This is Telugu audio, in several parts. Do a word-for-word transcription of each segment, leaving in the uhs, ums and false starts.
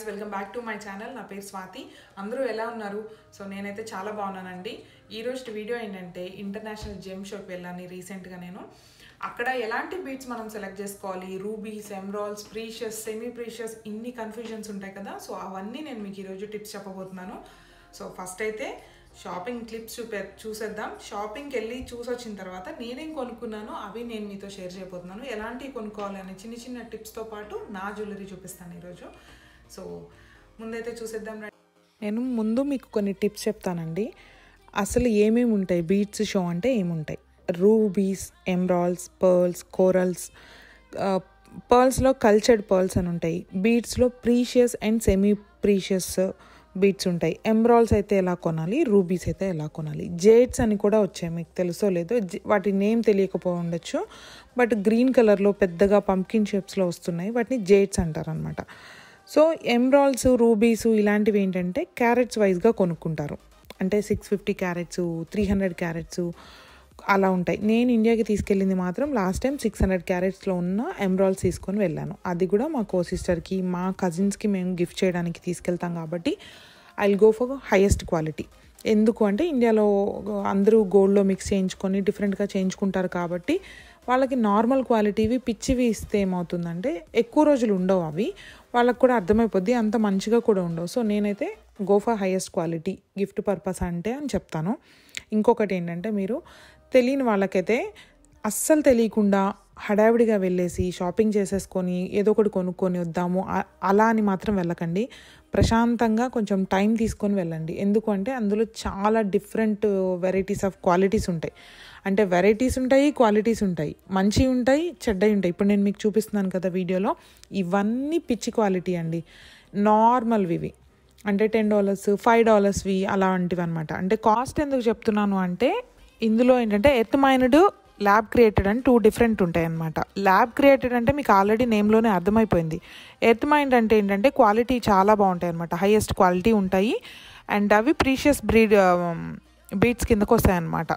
Welcome back to my channel. నా పేరు స్వాతి. అందరూ ఎలా ఉన్నారు? సో నేనైతే చాలా బాగున్నానండి. ఈరోజు వీడియో ఏంటంటే ఇంటర్నేషనల్ జెమ్ షోకి వెళ్ళాను రీసెంట్గా. నేను అక్కడ ఎలాంటి బీట్స్ మనం సెలెక్ట్ చేసుకోవాలి, rubies, emeralds, precious, semi precious, ఇన్ని కన్ఫ్యూజన్స్ ఉంటాయి కదా. సో అవన్నీ నేను మీకు ఈరోజు టిప్స్ చెప్పబోతున్నాను. సో ఫస్ట్ అయితే షాపింగ్ క్లిప్స్ చూపే చూసేద్దాం. షాపింగ్కి వెళ్ళి చూసి వచ్చిన తర్వాత నేనేం కొనుక్కున్నానో అవి నేను మీతో షేర్ చేయబోతున్నాను. ఎలాంటివి కొనుక్కోవాలి అనే చిన్న చిన్న టిప్స్తో పాటు నా జ్యువెలరీ చూపిస్తాను ఈరోజు. సో ముందైతే చూసేద్దాం. నేను ముందు మీకు కొన్ని టిప్స్ చెప్తానండి. అసలు ఏమేమి ఉంటాయి బీట్స్ షో అంటే ఏముంటాయి. Rubies, emeralds, pearls, corals. పర్ల్స్లో కల్చర్డ్ పర్ల్స్ అని ఉంటాయి. బీట్స్లో precious and semi precious beads ఉంటాయి. ఎమరాల్డ్స్ అయితే ఎలా కొనాలి, రూబీస్ అయితే ఎలా కొనాలి. జేడ్స్ అని కూడా వచ్చాయి, మీకు తెలుసో లేదో. వాటి నేమ్ తెలియకపో ఉండొచ్చు, బట్ గ్రీన్ కలర్లో పెద్దగా పంకిన్ షేప్స్లో వస్తున్నాయి. వాటిని జేడ్స్ అంటారు అనమాట. సో ఎమరాల్డ్స్, రూబీస్ ఇలాంటివి ఏంటంటే క్యారెట్స్ వైజ్గా కొనుక్కుంటారు. అంటే six fifty carats, three hundred carats అలా ఉంటాయి. నేను ఇండియాకి తీసుకెళ్ళింది మాత్రం లాస్ట్ టైం సిక్స్ హండ్రెడ్ క్యారెట్స్లో ఉన్న ఎమరాల్డ్స్ తీసుకొని వెళ్ళాను. అది కూడా మా కో సిస్టర్కి, మా కజిన్స్కి మేము గిఫ్ట్ చేయడానికి తీసుకెళ్తాం కాబట్టి I will go for highest quality. ఎందుకు అంటే ఇండియాలో అందరూ గోల్డ్లో మిక్స్ చేయించుకొని డిఫరెంట్గా చేయించుకుంటారు కాబట్టి వాళ్ళకి నార్మల్ క్వాలిటీవి పిచ్చివి ఇస్తే ఏమవుతుందంటే ఎక్కువ రోజులు ఉండవు. అవి వాళ్ళకు కూడా అర్థమైపోద్ది, అంత మంచిగా కూడా ఉండవు. సో నేనైతే go for highest quality gift purpose అంటే అని చెప్తాను. ఇంకొకటి ఏంటంటే, మీరు తెలియని వాళ్ళకైతే అస్సలు తెలియకుండా హడావిడిగా వెళ్ళేసి షాపింగ్ చేసేసుకొని ఏదో ఒకటి కొనుక్కొని వద్దాము అలా అని మాత్రం వెళ్ళకండి. ప్రశాంతంగా కొంచెం టైం తీసుకొని వెళ్ళండి. ఎందుకు అంటే అందులో చాలా డిఫరెంట్ వెరైటీస్ ఆఫ్ క్వాలిటీస్ ఉంటాయి. అంటే వెరైటీస్ ఉంటాయి, క్వాలిటీస్ ఉంటాయి, మంచివి ఉంటాయి, చెడ్డవి ఉంటాయి. ఇప్పుడు నేను మీకు చూపిస్తున్నాను కదా వీడియోలో, ఇవన్నీ పిచ్చి క్వాలిటీ అండి. నార్మల్వి ఇవి అంటే టెన్ డాలర్స్ ఫైవ్ డాలర్స్వి అలాంటివి అనమాట. అంటే కాస్ట్ ఎందుకు చెప్తున్నాను అంటే, ఇందులో ఏంటంటే ఎర్త్ మైన్డ్, ల్యాబ్ క్రియేటెడ్ అని టూ డిఫరెంట్ ఉంటాయి అన్నమాట. ల్యాబ్ క్రియేటెడ్ అంటే మీకు ఆల్రెడీ నేమ్లోనే అర్థమైపోయింది. ఎర్త్ మైన్డ్ అంటే ఏంటంటే క్వాలిటీ చాలా బాగుంటాయి అనమాట, హైయెస్ట్ క్వాలిటీ ఉంటాయి. అండ్ అవి ప్రీషియస్ బ్రీడ్ బీట్స్ కిందకు వస్తాయి అన్నమాట.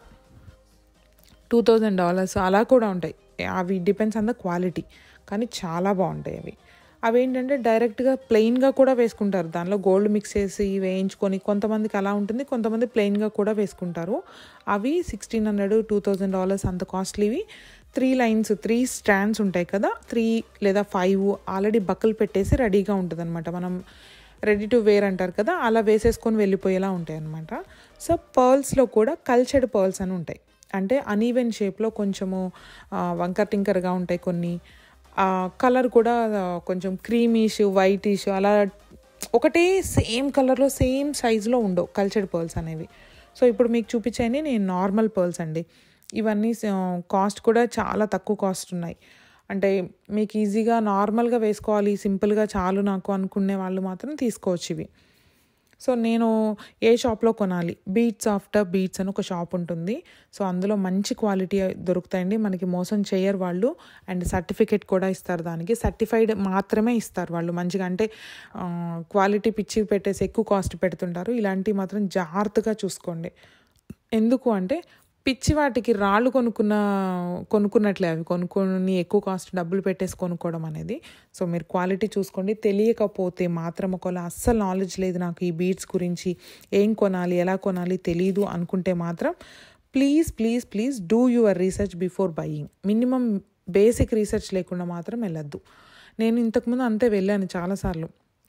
టూ థౌజండ్ డాలర్స్ అలా కూడా ఉంటాయి. అవి డిపెండ్స్ ఆన్ ద క్వాలిటీ, కానీ చాలా బాగుంటాయి అవి. అవి ఏంటంటే డైరెక్ట్గా ప్లెయిన్గా కూడా వేసుకుంటారు, దానిలో గోల్డ్ మిక్స్ చేసి వేయించుకొని. కొంతమందికి అలా ఉంటుంది, కొంతమంది ప్లెయిన్గా కూడా వేసుకుంటారు. అవి sixteen hundred two thousand dollars అంత కాస్ట్లీవి. త్రీ లైన్స్, త్రీ స్టాండ్స్ ఉంటాయి కదా, త్రీ లేదా ఫైవ్ ఆల్రెడీ బక్కలు పెట్టేసి రెడీగా ఉంటుంది అనమాట. మనం రెడీ టు వేర్ అంటారు కదా, అలా వేసేసుకొని వెళ్ళిపోయేలా ఉంటాయి అనమాట. సో పర్ల్స్లో కూడా కల్చర్డ్ పర్ల్స్ అని ఉంటాయి. అంటే అనీవెన్ షేప్లో కొంచెము వంకర్ టింకర్గా ఉంటాయి కొన్ని. కలర్ కూడా కొంచెం క్రీమీష్, వైటిష్ అలా ఒకటే సేమ్ కలర్లో సేమ్ సైజులో ఉండవు కల్చర్డ్ పర్ల్స్ అనేవి. సో ఇప్పుడు మీకు చూపించాయని నేను నార్మల్ పర్ల్స్ అండి. ఇవన్నీ కాస్ట్ కూడా చాలా తక్కువ కాస్ట్ ఉన్నాయి. అంటే మీకు ఈజీగా నార్మల్గా వేసుకోవాలి, సింపుల్గా చాలు నాకు అనుకునే వాళ్ళు మాత్రం తీసుకోవచ్చు ఇవి. సో నేను ఏ షాప్లో కొనాలి, బీట్స్ ఆఫ్టర్ బీట్స్ అని ఒక షాప్ ఉంటుంది. సో అందులో మంచి క్వాలిటీ దొరుకుతాయండి, మనకి మోసం చేయరు వాళ్ళు. అండ్ సర్టిఫికేట్ కూడా ఇస్తారు, దానికి సర్టిఫైడ్ మాత్రమే ఇస్తారు వాళ్ళు మంచిగా. అంటే క్వాలిటీ పిచ్చి పెట్టేసి ఎక్కువ కాస్ట్ పెడుతుంటారు. ఇలాంటివి మాత్రం జాగ్రత్తగా చూసుకోండి. ఎందుకు అంటే పిచ్చి వాటికి రాళ్ళు కొనుక్కున్న కొనుక్కున్నట్లే అవి కొనుక్కొని ఎక్కువ కాస్ట్ డబ్బులు పెట్టేసి కొనుక్కోవడం అనేది. సో మీరు క్వాలిటీ చూసుకోండి. తెలియకపోతే మాత్రం, ఒకవేళ అస్సలు నాలెడ్జ్ లేదు నాకు ఈ బీట్స్ గురించి, ఏం కొనాలి, ఎలా కొనాలి తెలియదు అనుకుంటే మాత్రం please please please do your research before buying. Minimum basic research లేకుండా మాత్రం వెళ్ళొద్దు. నేను ఇంతకుముందు అంతే వెళ్ళాను చాలాసార్లు,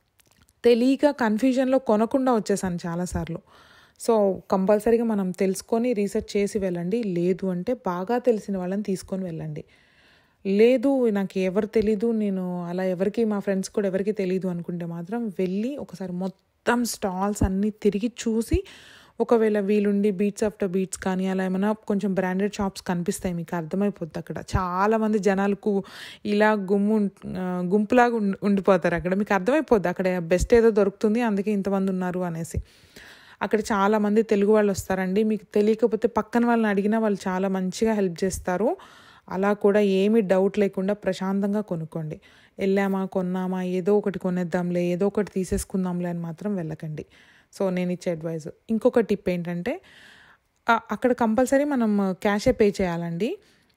తెలియక కన్ఫ్యూజన్లో కొనకుండా వచ్చేసాను చాలాసార్లు. సో కంపల్సరీగా మనం తెలుసుకొని రీసెర్చ్ చేసి వెళ్ళండి. లేదు అంటే బాగా తెలిసిన వాళ్ళని తీసుకొని వెళ్ళండి. లేదు నాకు ఎవరు తెలీదు, నేను అలా ఎవరికి, మా ఫ్రెండ్స్ కూడా ఎవరికి తెలీదు అనుకుంటే మాత్రం వెళ్ళి ఒకసారి మొత్తం స్టాల్స్ అన్నీ తిరిగి చూసి, ఒకవేళ వీలుండి బీట్స్ ఆఫ్టర్ బీట్స్ కానీ అలా ఏమైనా కొంచెం బ్రాండెడ్ షాప్స్ కనిపిస్తాయి, మీకు అర్థమైపోద్ది. అక్కడ చాలామంది జనాలకు ఇలా గుమ్ము గుంపులాగా ఉండిపోతారు. అక్కడ మీకు అర్థమైపోద్ది అక్కడ బెస్ట్ ఏదో దొరుకుతుంది, అందుకే ఇంతమంది ఉన్నారు అనేసి. అక్కడ చాలామంది తెలుగు వాళ్ళు వస్తారండి. మీకు తెలియకపోతే పక్కన వాళ్ళని అడిగినా వాళ్ళు చాలా మంచిగా హెల్ప్ చేస్తారు. అలా కూడా ఏమీ డౌట్ లేకుండా ప్రశాంతంగా కొనుక్కోండి. వెళ్ళామా, కొన్నామా, ఏదో ఒకటి కొనేద్దాంలే, ఏదో ఒకటి తీసేసుకుందాంలే అని మాత్రం వెళ్ళకండి. సో నేను ఇచ్చే అడ్వైజ్. ఇంకొక టిప్ ఏంటంటే, అక్కడ కంపల్సరీ మనం క్యాషే పే చేయాలండి.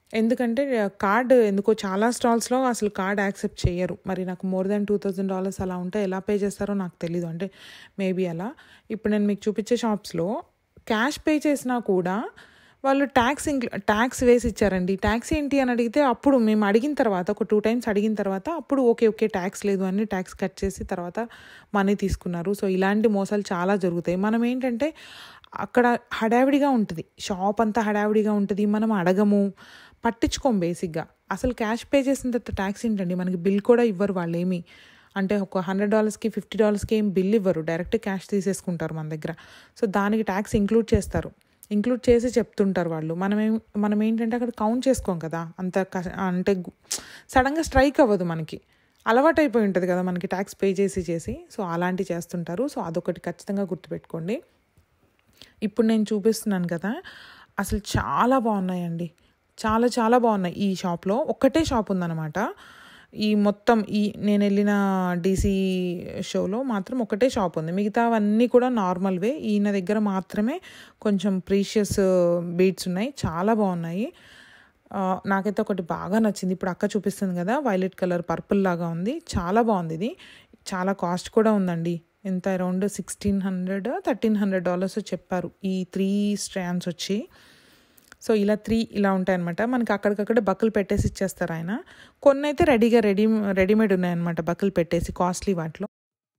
ఎందుకంటే కార్డ్ ఎందుకో చాలా స్టాల్స్లో అసలు కార్డ్ యాక్సెప్ట్ చేయరు. మరి నాకు more than two thousand dollars అలా ఉంటే ఎలా పే చేస్తారో నాకు తెలీదు. అంటే మేబీ అలా. ఇప్పుడు నేను మీకు చూపించే షాప్స్లో క్యాష్ పే చేసినా కూడా వాళ్ళు ట్యాక్స్ ఇంక్ ట్యాక్స్ వేసి ఇచ్చారండి. ట్యాక్స్ ఏంటి అని అడిగితే అప్పుడు మేము అడిగిన తర్వాత ఒక టూ టైమ్స్ అడిగిన తర్వాత అప్పుడు ఓకే ఓకే ట్యాక్స్ లేదు అని ట్యాక్స్ కట్ చేసి తర్వాత మనీ తీసుకున్నారు. సో ఇలాంటి మోసాలు చాలా జరుగుతాయి. మనం ఏంటంటే అక్కడ హడావిడిగా ఉంటుంది, షాప్ అంతా హడావిడిగా ఉంటుంది, మనం అడగము, పట్టించుకోం బేసిక్గా. అసలు క్యాష్ పే చేసిన తర్వాత ట్యాక్స్ ఏంటండి, మనకి బిల్ కూడా ఇవ్వరు వాళ్ళు ఏమి. అంటే ఒక హండ్రెడ్ డాలర్స్కి ఫిఫ్టీ డాలర్స్కి ఏం బిల్ ఇవ్వరు, డైరెక్ట్ క్యాష్ తీసేసుకుంటారు మన దగ్గర. సో దానికి ట్యాక్స్ ఇంక్లూడ్ చేస్తారు, ఇంక్లూడ్ చేసి చెప్తుంటారు వాళ్ళు. మనమేం మనం ఏంటంటే అక్కడ కౌంట్ చేసుకోం కదా, అంత అంటే సడన్గా స్ట్రైక్ అవ్వదు, మనకి అలవాటు అయిపోయి ఉంటుంది కదా మనకి ట్యాక్స్ పే చేసి చేసి. సో అలాంటివి చేస్తుంటారు. సో అదొకటి ఖచ్చితంగా గుర్తుపెట్టుకోండి. ఇప్పుడు నేను చూపిస్తున్నాను కదా, అసలు చాలా బాగున్నాయండి, చాలా చాలా బాగున్నాయి. ఈ షాప్లో ఒక్కటే షాప్ ఉందన్నమాట. ఈ మొత్తం ఈ నేను వెళ్ళిన డీసీ షోలో మాత్రం ఒకటే షాప్ ఉంది, మిగతావన్నీ కూడా నార్మల్వే. ఈయన దగ్గర మాత్రమే కొంచెం ప్రీషియస్ బీడ్స్ ఉన్నాయి, చాలా బాగున్నాయి. నాకైతే ఒకటి బాగా నచ్చింది, ఇప్పుడు అక్క చూపిస్తుంది కదా, వైలెట్ కలర్ పర్పుల్ లాగా ఉంది, చాలా బాగుంది. ఇది చాలా కాస్ట్ కూడా ఉందండి. ఎంత around sixteen hundred thirteen hundred dollars చెప్పారు ఈ త్రీ స్ట్రాండ్స్ వచ్చి. సో ఇలా త్రీ ఇలా ఉంటాయన్నమాట. మనకి అక్కడికక్కడ బక్కలు పెట్టేసి ఇచ్చేస్తారు ఆయన. కొన్ని అయితే రెడీగా రెడీ రెడీమేడ్ ఉన్నాయన్నమాట బక్కలు పెట్టేసి, కాస్ట్లీ వాటిలో.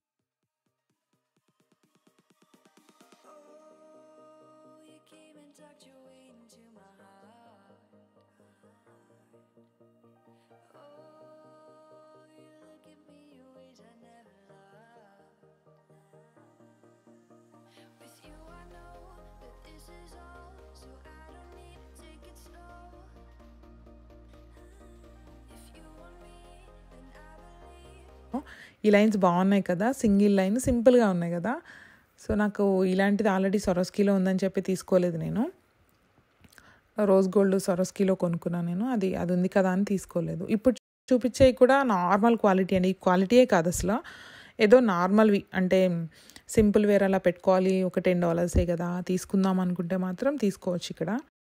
ఈ లైన్స్ బాగున్నాయి కదా, సింగిల్ లైన్ సింపుల్గా ఉన్నాయి కదా. సో నాకు ఇలాంటిది ఆల్రెడీ సొరస్కీలో ఉందని చెప్పి తీసుకోలేదు నేను. రోజ్ గోల్డ్ సొరస్కీలో కొనుక్కున్నాను నేను, అది అది ఉంది కదా అని తీసుకోలేదు. ఇప్పుడు చూపించేవి కూడా నార్మల్ క్వాలిటీ అండి. ఈ క్వాలిటీయే కాదు అసలు, ఏదో నార్మల్వి అంటే సింపుల్ వేర్ అలా పెట్టుకోవాలి, ఒక టెన్ డాలర్సే కదా తీసుకుందాం అనుకుంటే మాత్రం తీసుకోవచ్చు. ఇక్కడ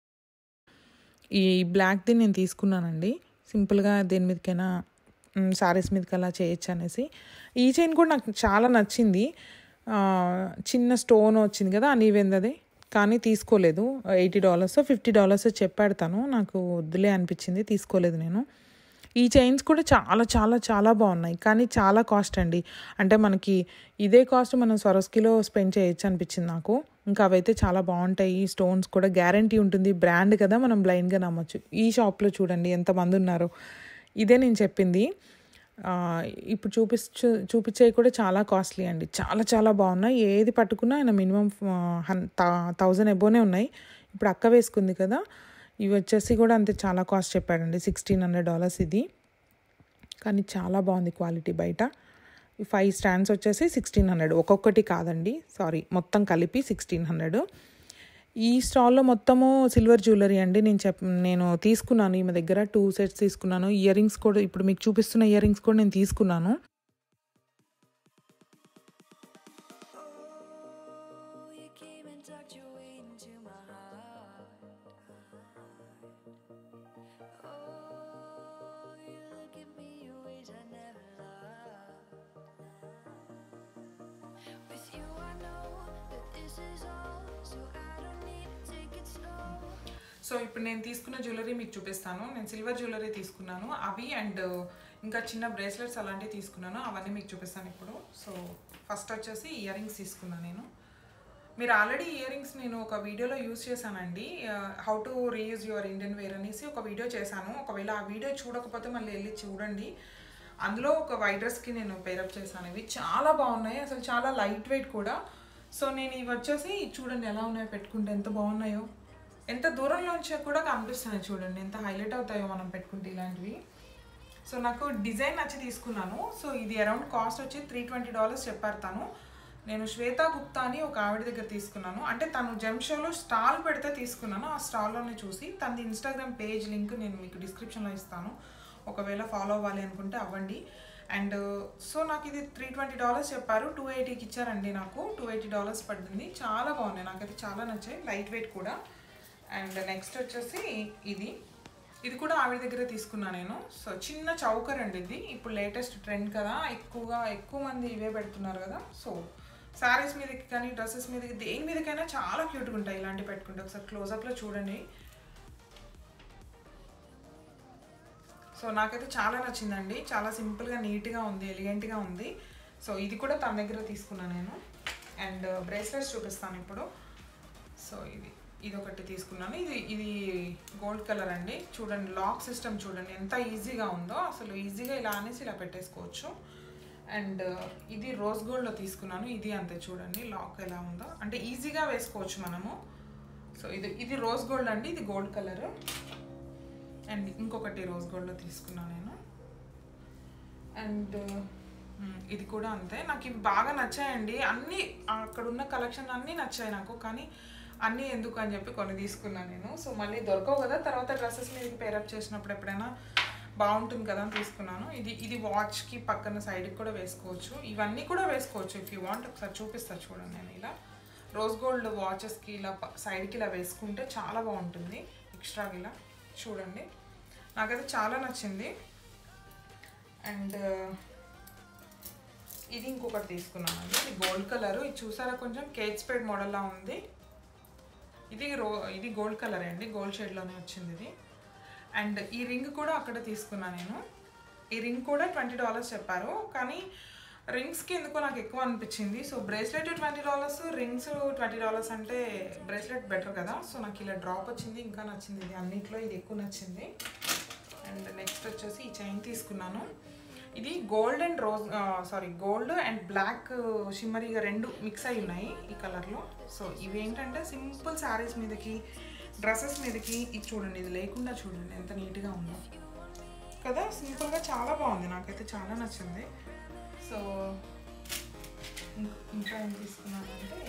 ఈ బ్లాక్ది నేను తీసుకున్నానండి, సింపుల్గా దేని మీదకైనా శారీస్ మీదకి అలా చేయొచ్చు అనేసి. ఈ చైన్ కూడా నాకు చాలా నచ్చింది, చిన్న స్టోన్ వచ్చింది కదా అనీవెన్ అది, కానీ తీసుకోలేదు. ఎయిటీ డాలర్స్ ఫిఫ్టీ డాలర్స్ చెప్పాడు తను, నాకు వద్దులే అనిపించింది, తీసుకోలేదు నేను. ఈ చైన్స్ కూడా చాలా చాలా చాలా బాగున్నాయి, కానీ చాలా కాస్ట్ అండి. అంటే మనకి ఇదే కాస్ట్ మనం సొరస్కీలో స్పెండ్ చేయొచ్చు అనిపించింది నాకు. ఇంకా అవైతే చాలా బాగుంటాయి, స్టోన్స్ కూడా గ్యారంటీ ఉంటుంది, బ్రాండ్ కదా మనం బ్లైండ్గా నమ్మొచ్చు. ఈ షాప్లో చూడండి ఎంతమంది ఉన్నారు, ఇదే నేను చెప్పింది. ఇప్పుడు చూపించు చూపించేవి కూడా చాలా కాస్ట్లీ అండి, చాలా చాలా బాగున్నాయి. ఏది పట్టుకున్నా ఆయన మినిమం థౌజండ్ ఎబోనే ఉన్నాయి. ఇప్పుడు అక్క వేసుకుంది కదా, ఇవి వచ్చేసి కూడా అంతే చాలా కాస్ట్ చెప్పాడండి, సిక్స్టీన్ హండ్రెడ్ డాలర్స్ ఇది. కానీ చాలా బాగుంది క్వాలిటీ. బయట ఈ ఫైవ్ స్టాండ్స్ వచ్చేసి సిక్స్టీన్ హండ్రెడ్ ఒక్కొక్కటి కాదండి, సారీ మొత్తం కలిపి సిక్స్టీన్ హండ్రెడ్. ఈ స్టాల్లో మొత్తము సిల్వర్ జ్యువెలరీ అండి. నేను చెప్ నేను తీసుకున్నాను ఈమె దగ్గర టూ సెట్స్ తీసుకున్నాను. ఇయర్ రింగ్స్ కూడా ఇప్పుడు మీకు చూపిస్తున్న ఇయర్ రింగ్స్ కూడా నేను తీసుకున్నాను. సో ఇప్పుడు నేను తీసుకున్న జ్యువెలరీ మీకు చూపిస్తాను. నేను సిల్వర్ జ్యువెలరీ తీసుకున్నాను, అవి అండ్ ఇంకా చిన్న బ్రేస్లెట్స్ అలాంటివి తీసుకున్నాను, అవన్నీ మీకు చూపిస్తాను ఇప్పుడు. సో ఫస్ట్ వచ్చేసి ఇయర్ రింగ్స్ తీసుకున్నాను నేను. మీరు ఆల్రెడీ ఇయర్ రింగ్స్ నేను ఒక వీడియోలో యూజ్ చేశానండి, how to reuse your Indian wear అనేసి ఒక వీడియో చేశాను. ఒకవేళ ఆ వీడియో చూడకపోతే మళ్ళీ వెళ్ళి చూడండి. అందులో ఒక వైట్ డ్రెస్కి నేను పేరప్ చేశాను. ఇవి చాలా బాగున్నాయి, అసలు చాలా లైట్ వెయిట్ కూడా. సో నేను ఇవి వచ్చేసి చూడండి ఎలా ఉన్నాయో పెట్టుకుంటే, ఎంత బాగున్నాయో, ఎంత దూరంలోంచి కూడా కనిపిస్తున్నాయి చూడండి, ఎంత హైలైట్ అవుతాయో మనం పెట్టుకుంటే ఇలాంటివి. సో నాకు డిజైన్ నచ్చి తీసుకున్నాను. సో ఇది అరౌండ్ కాస్ట్ వచ్చి త్రీ ట్వంటీ డాలర్స్ చెప్పారు తను. నేను శ్వేత గుప్తా అని ఒక ఆవిడ దగ్గర తీసుకున్నాను, అంటే తను జెమ్ షోలో స్టాల్ పెడితే తీసుకున్నాను. ఆ స్టాల్లోనే చూసి తనది ఇన్స్టాగ్రామ్ పేజ్ లింక్ నేను మీకు డిస్క్రిప్షన్లో ఇస్తాను, ఒకవేళ ఫాలో అవ్వాలి అనుకుంటే అవ్వండి. అండ్ సో నాకు ఇది త్రీ ట్వంటీ డాలర్స్ చెప్పారు, టూ ఎయిటీకి ఇచ్చారండి, నాకు టూ ఎయిటీ డాలర్స్ పడుతుంది. చాలా బాగున్నాయి, నాకైతే చాలా నచ్చాయి, లైట్ వెయిట్ కూడా. అండ్ నెక్స్ట్ వచ్చేసి ఇది ఇది కూడా ఆవిడ దగ్గర తీసుకున్నా నేను. సో చిన్న చౌకర్ అండి ఇది, ఇప్పుడు లేటెస్ట్ ట్రెండ్ కదా, ఎక్కువగా ఎక్కువ మంది ఇవే పెడుతున్నారు కదా. సో శారీస్ మీదకి కానీ డ్రెస్సెస్ మీదకి దేని మీదకైనా చాలా క్యూట్గా ఉంటాయి ఇలాంటివి పెట్టుకుంటే. ఒకసారి క్లోజప్లో చూడండి. సో నాకైతే చాలా నచ్చిందండి, చాలా సింపుల్గా నీట్గా ఉంది, ఎలిగెంట్గా ఉంది. సో ఇది కూడా తన దగ్గర తీసుకున్నాను నేను. అండ్ బ్రేస్లెట్స్ చూపిస్తాను ఇప్పుడు. సో ఇది ఇది ఒకటి తీసుకున్నాను. ఇది ఇది గోల్డ్ కలర్ అండి. చూడండి లాక్ సిస్టమ్ చూడండి ఎంత ఈజీగా ఉందో, అసలు ఈజీగా ఇలా అనేసి ఇలా పెట్టేసుకోవచ్చు. అండ్ ఇది రోజ్ గోల్డ్లో తీసుకున్నాను. ఇది అంతే చూడండి లాక్ ఎలా ఉందో, అంటే ఈజీగా వేసుకోవచ్చు మనము. సో ఇది ఇది రోజ్ గోల్డ్ అండి, ఇది గోల్డ్ కలర్. అండ్ ఇంకొకటి రోజ్ గోల్డ్లో తీసుకున్నాను నేను. అండ్ ఇది కూడా అంతే. నాకు ఇవి బాగా నచ్చాయండి, అన్నీ అక్కడ ఉన్న కలెక్షన్ అన్నీ నచ్చాయి నాకు. కానీ అన్నీ ఎందుకు అని చెప్పి కొన్ని తీసుకున్నాను నేను. సో మళ్ళీ దొరకవు కదా, తర్వాత డ్రెస్సెస్ మీదకి పేరప్ చేసినప్పుడు ఎప్పుడైనా బాగుంటుంది కదా అని తీసుకున్నాను. ఇది ఇది వాచ్కి పక్కన సైడ్కి కూడా వేసుకోవచ్చు, ఇవన్నీ కూడా వేసుకోవచ్చు ఇఫ్ యూ వాంట్. ఒకసారి చూపిస్తాను చూడండి. నేను ఇలా రోజ్ గోల్డ్ వాచెస్కి ఇలా సైడ్కి ఇలా వేసుకుంటే చాలా బాగుంటుంది ఎక్స్ట్రాగా ఇలా. చూడండి నాకైతే చాలా నచ్చింది. అండ్ ఇది ఇంకొకటి తీసుకున్నాను అండి, ఇది గోల్డ్ కలర్. ఇది చూసారా కొంచెం కేట్ స్పేడ్ మోడల్లా ఉంది. ఇది రో ఇది గోల్డ్ కలర్ అండి, గోల్డ్ షేడ్లోనే వచ్చింది ఇది. అండ్ ఈ రింగ్ కూడా అక్కడ తీసుకున్నాను నేను. ఈ రింగ్ కూడా ట్వంటీ డాలర్స్ చెప్పారు, కానీ రింగ్స్కి ఎందుకో నాకు ఎక్కువ అనిపించింది. So bracelet twenty dollars, rings twenty dollars అంటే బ్రేస్లెట్ బెటర్ కదా. సో నాకు ఇలా డ్రాప్ వచ్చింది, ఇంకా నచ్చింది ఇది. అన్నిట్లో ఇది ఎక్కువ నచ్చింది. అండ్ నెక్స్ట్ వచ్చేసి ఈ చైన్ తీసుకున్నాను. ఇది gold and rose sorry gold and black షిమ్మరీగా రెండు మిక్స్ అయి ఉన్నాయి ఈ కలర్లో. సో ఇవి ఏంటంటే సింపుల్ శారీస్ మీదకి డ్రెస్సెస్ మీదకి. ఇది చూడండి, ఇది లేకుండా చూడండి ఎంత నీట్గా ఉందో కదా, సింపుల్గా చాలా బాగుంది, నాకైతే చాలా నచ్చింది. సో ఇంకా ఏం తీసుకున్నానంటే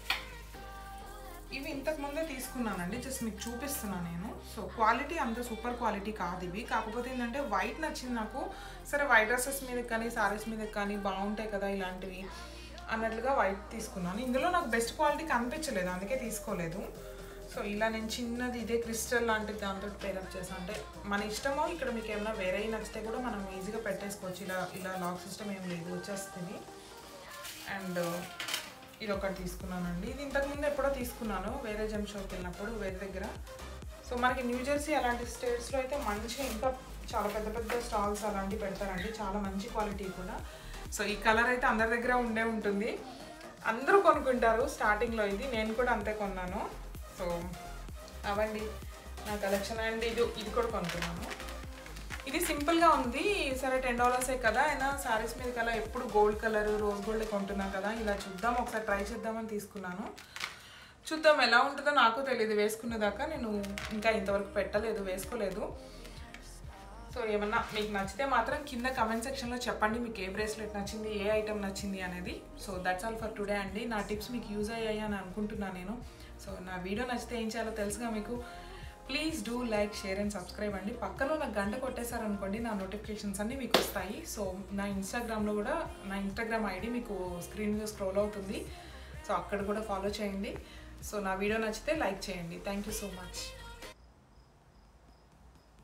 ఇవి ఇంతకుముందే తీసుకున్నానండి, జస్ట్ మీకు చూపిస్తున్నాను నేను. సో క్వాలిటీ అంత సూపర్ క్వాలిటీ కాదు ఇవి, కాకపోతే ఏంటంటే వైట్ నచ్చింది నాకు. సరే వైట్ డ్రెస్సెస్ మీద కానీ శారీస్ మీద కానీ బాగుంటాయి కదా ఇలాంటివి అన్నట్లుగా వైట్ తీసుకున్నాను. ఇందులో నాకు బెస్ట్ క్వాలిటీ కనిపించలేదు, అందుకే తీసుకోలేదు. సో ఇలా నేను చిన్నది ఇదే క్రిస్టల్ లాంటిది దాంతో పేరప్ చేసాను. అంటే మన ఇష్టమో, ఇక్కడ మీకు ఏమైనా వేరే నచ్చితే కూడా మనం ఈజీగా పెట్టేసుకోవచ్చు. ఇలా ఇలా లాక్ సిస్టమ్ ఏం లేదు, వచ్చేస్తుంది. అండ్ ఇది ఒకటి తీసుకున్నానండి. ఇది ఇంతకుముందు ఎప్పుడో తీసుకున్నాను వేరే జెమ్ షాప్కి వెళ్ళినప్పుడు వేరే దగ్గర. సో మనకి న్యూ జెర్సీ అలాంటి స్టేట్స్లో అయితే మంచిగా ఇంకా చాలా పెద్ద పెద్ద స్టాల్స్ అలాంటివి పెడతారండి, చాలా మంచి క్వాలిటీ కూడా. సో ఈ కలర్ అయితే అందరి దగ్గర ఉండే ఉంటుంది, అందరూ కొనుక్కుంటారు స్టార్టింగ్లో. ఇది నేను కూడా అంతే కొన్నాను. సో అవండి నా కలెక్షన్. అండ్ ఇది ఇది కూడా కొనుక్కున్నాను. ఇది సింపుల్గా ఉంది, సరే టెన్ డాలర్సే కదా, అయినా శారీస్ మీద కలా ఎప్పుడు గోల్డ్ కలర్ రోజ్ గోల్డ్ కొంటున్నాను కదా, ఇలా చూద్దాం ఒకసారి ట్రై చేద్దామని తీసుకున్నాను. చూద్దాం ఎలా ఉంటుందో, నాకు తెలియదు వేసుకునేదాకా. నేను ఇంకా ఇంతవరకు పెట్టలేదు, వేసుకోలేదు. సో ఏమన్నా మీకు నచ్చితే మాత్రం కింద కమెంట్ సెక్షన్లో చెప్పండి మీకు ఏ బ్రేస్లెట్ నచ్చింది, ఏ ఐటమ్ నచ్చింది అనేది. So that's all for today అండి. నా టిప్స్ మీకు యూజ్ అయ్యాయి అని అనుకుంటున్నాను నేను. సో నా వీడియో నచ్చితే ఏం చేయాలో తెలుసుగా మీకు. Please do like, share and subscribe అండి. పక్కన నాకు గంట కొట్టేశారనుకోండి నా నోటిఫికేషన్స్ అన్నీ మీకు వస్తాయి. సో నా ఇన్స్టాగ్రామ్లో కూడా నా ఇన్స్టాగ్రామ్ ఐడి మీకు స్క్రీన్ మీద స్క్రోల్ అవుతుంది, సో అక్కడ కూడా ఫాలో చేయండి. సో నా వీడియో నచ్చితే లైక్ చేయండి. Thank you so much.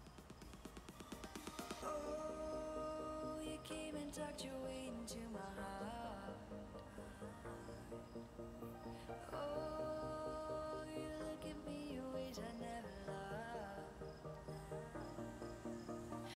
Tucked your way into my heart.